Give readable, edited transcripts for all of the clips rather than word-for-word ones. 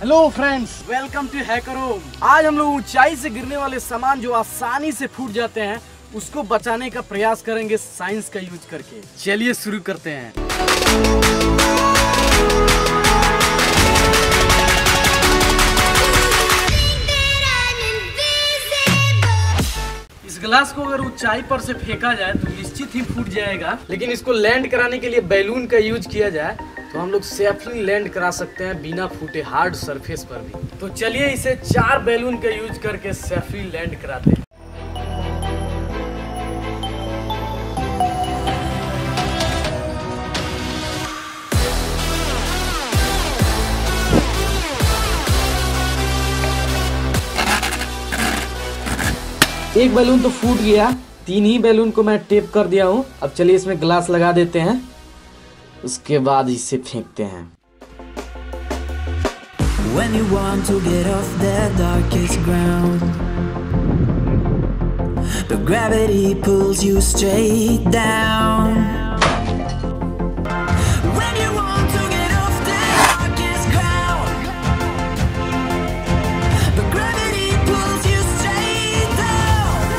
Hello friends, welcome to Hacker Home. आज हम लोग ऊंचाई से गिरने वाले सामान जो आसानी से फूट जाते हैं उसको बचाने का प्रयास करेंगे साइंस का यूज करके। चलिए शुरू करते हैं। इस गिलास को अगर ऊंचाई पर से फेंका जाए तो निश्चित ही फूट जाएगा, लेकिन इसको लैंड कराने के लिए बैलून का यूज किया जाए तो हम लोग सेफली लैंड करा सकते हैं बिना फूटे हार्ड सरफेस पर भी। तो चलिए इसे 4 बैलून का यूज करके सेफली लैंड कराते हैं। एक बैलून तो फूट गया, 3 ही बैलून को मैं टेप कर दिया हूँ। अब चलिए इसमें ग्लास लगा देते हैं, उसके बाद इसे फेंकते हैं। When you want to get off the darkest ground, but gravity pulls you straight down. When you want to get off the darkest ground, but gravity pulls you straight down.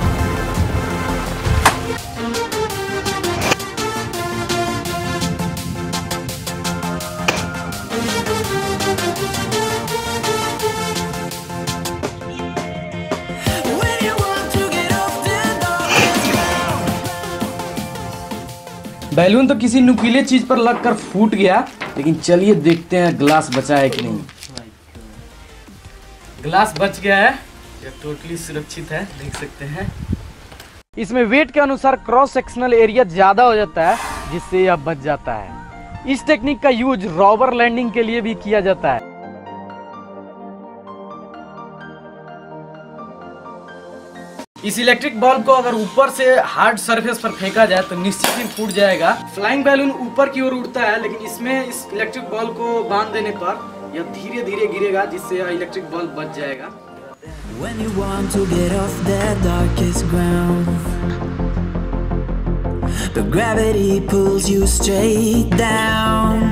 Balloon तो किसी नुकीले चीज पर लगकर फूट गया, लेकिन चलिए देखते हैं ग्लास बचा है कि नहीं। ग्लास बच गया है, यह टोटली सुरक्षित है, देख सकते हैं। इसमें वेट के अनुसार क्रॉस सेक्शनल एरिया ज्यादा हो जाता है, जिससे यह बच जाता है। इस टेक्निक का यूज रॉबर लैंडिंग के लिए भी किया जाता है। इस इलेक्ट्रिक बल्ब को अगर ऊपर से हार्ड सरफेस पर फेंका जाए तो निश्चित ही फूट जाएगा। फ्लाइंग बैलून ऊपर की ओर उड़ता है, लेकिन इसमें इस इलेक्ट्रिक बल्ब को बांध देने पर यह धीरे धीरे गिरेगा, जिससे यह इलेक्ट्रिक बल्ब बच जाएगा। When you want to get off the darkest ground, but gravity pulls you straight down.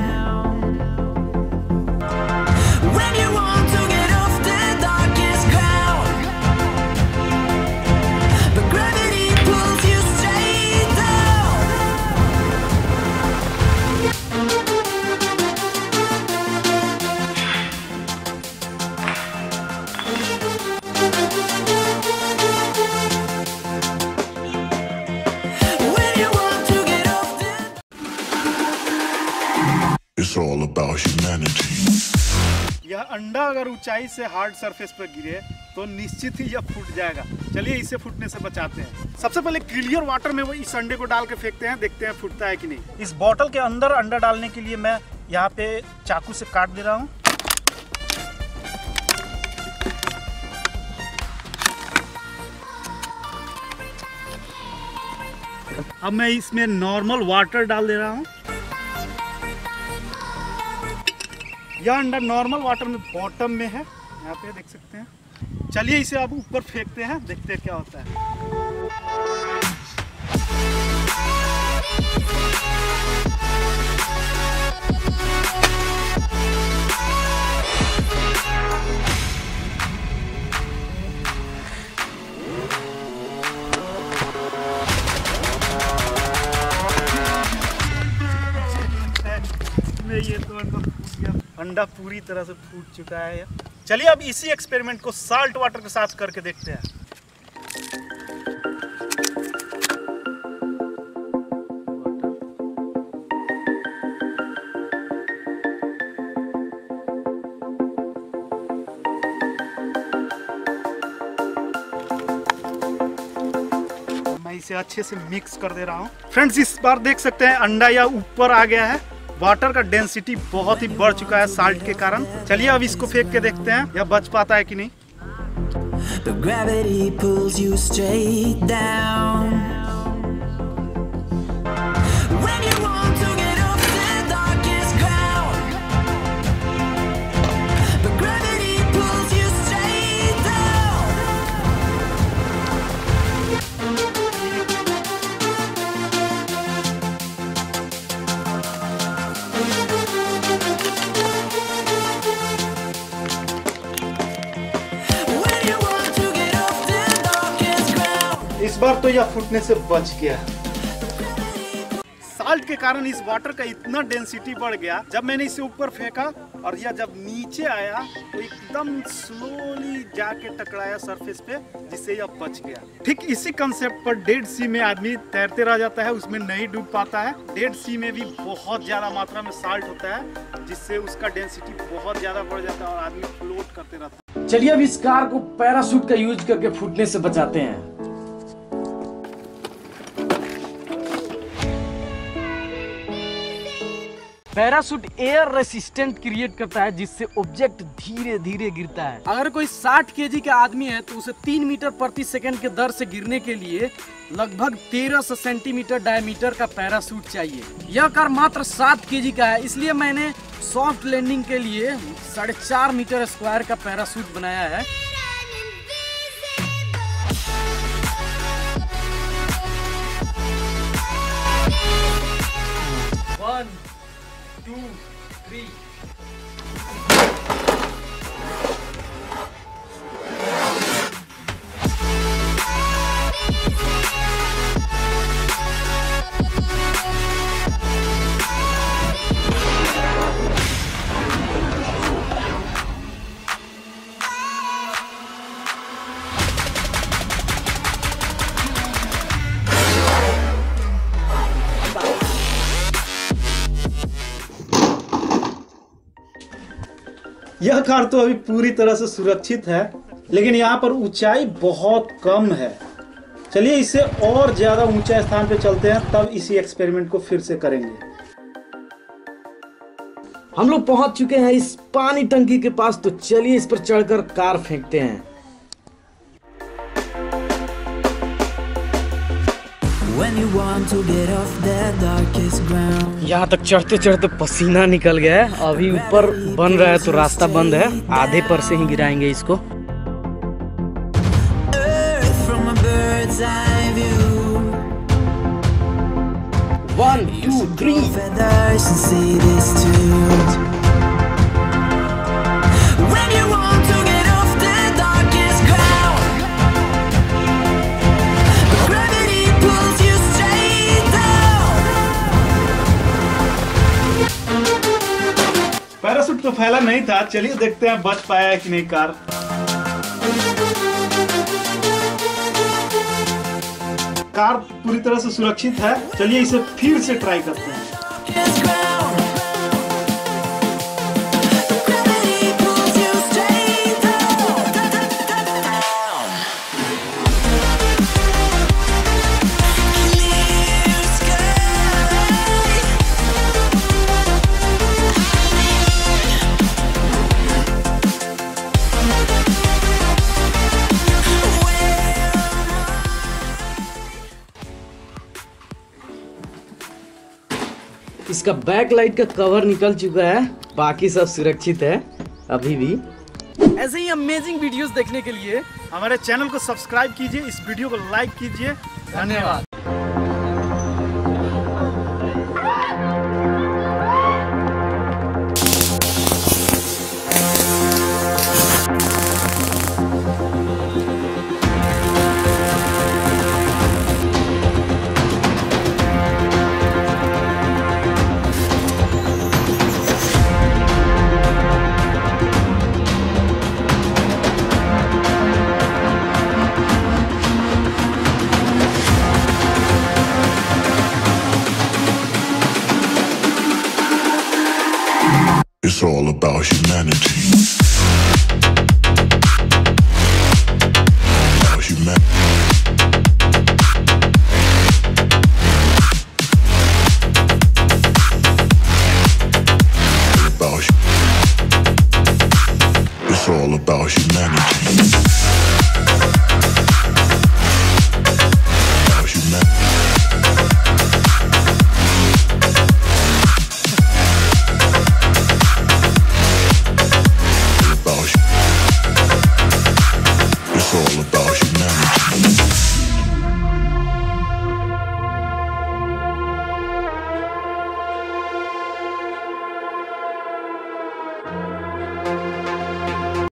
It's all about humanity. यह अंडा अगर ऊंचाई से हार्ड सरफेस पर गिरे तो निश्चित ही यह फूट जाएगा। चलिए इसे फूटने से बचाते हैं। सबसे पहले क्लियर वाटर में वो इस अंडे को डाल के फेंकते हैं, देखते हैं फूटता है कि नहीं। इस बोतल के अंदर अंडा डालने के लिए मैं यहाँ पे चाकू से काट दे रहा हूँ। अब मैं इसमें नॉर्मल वाटर डाल दे रहा हूँ। यह अंडा नॉर्मल वाटर में बॉटम में है, यहाँ पे देख सकते हैं। चलिए इसे अब ऊपर फेंकते हैं, देखते हैं क्या होता है। ये तो अंडा फूट गया, अंडा पूरी तरह से फूट चुका है। चलिए अब इसी एक्सपेरिमेंट को साल्ट वाटर के साथ करके देखते हैं। मैं इसे अच्छे से मिक्स कर दे रहा हूँ। फ्रेंड्स, इस बार देख सकते हैं अंडा या ऊपर आ गया है। वाटर का डेंसिटी बहुत ही बढ़ चुका है साल्ट के कारण। चलिए अब इसको फेंक के देखते हैं यह बच पाता है कि नहीं। The gravity pulls you straight down. When you want to get off the darkest ground, the gravity pulls you straight down. इस बार तो यह फूटने से बच गया। साल्ट के कारण इस वाटर का इतना डेंसिटी बढ़ गया, जब मैंने इसे ऊपर फेंका और यह जब नीचे आया तो एकदम स्लोली जाके टकराया सरफेस पे, जिससे यह बच गया। ठीक इसी कंसेप्ट पर डेड सी में आदमी तैरते रह जाता है, उसमें नहीं डूब पाता है। डेड सी में भी बहुत ज्यादा मात्रा में साल्ट होता है, जिससे उसका डेंसिटी बहुत ज्यादा बढ़ जाता है और आदमी फ्लोट करते रहता है। चलिए अब इस कार को पैराशूट का यूज करके फूटने से बचाते हैं। पैराशूट एयर रेसिस्टेंट क्रिएट करता है, जिससे ऑब्जेक्ट धीरे धीरे गिरता है। अगर कोई 60 केजी का आदमी है तो उसे 3 मीटर प्रति सेकंड के दर से गिरने के लिए लगभग 1300 सेंटीमीटर डायमीटर का पैराशूट चाहिए। यह कार मात्र 7 केजी का है, इसलिए मैंने सॉफ्ट लैंडिंग के लिए 4.5 मीटर स्क्वायर का पैराशूट बनाया है। One, 2, 3। यह कार तो अभी पूरी तरह से सुरक्षित है, लेकिन यहाँ पर ऊंचाई बहुत कम है। चलिए इससे और ज्यादा ऊंचा स्थान पे चलते हैं, तब इसी एक्सपेरिमेंट को फिर से करेंगे। हम लोग पहुंच चुके हैं इस पानी टंकी के पास, तो चलिए इस पर चढ़कर कार फेंकते हैं। यहाँ तक चढ़ते चढ़ते पसीना निकल गया है। अभी ऊपर बन रहा है तो रास्ता बंद है, आधे पर से ही गिराएंगे इसको। One, 2, 3। पैराशूट तो फैला नहीं था, चलिए देखते हैं बच पाया है कि नहीं कार। कार पूरी तरह से सुरक्षित है, चलिए इसे फिर से ट्राई करते हैं। इसका बैक लाइट का कवर निकल चुका है, बाकी सब सुरक्षित है अभी भी। ऐसे ही अमेजिंग वीडियोस देखने के लिए हमारे चैनल को सब्सक्राइब कीजिए, इस वीडियो को लाइक कीजिए। धन्यवाद। It's all about humanity. About It's all about humanity.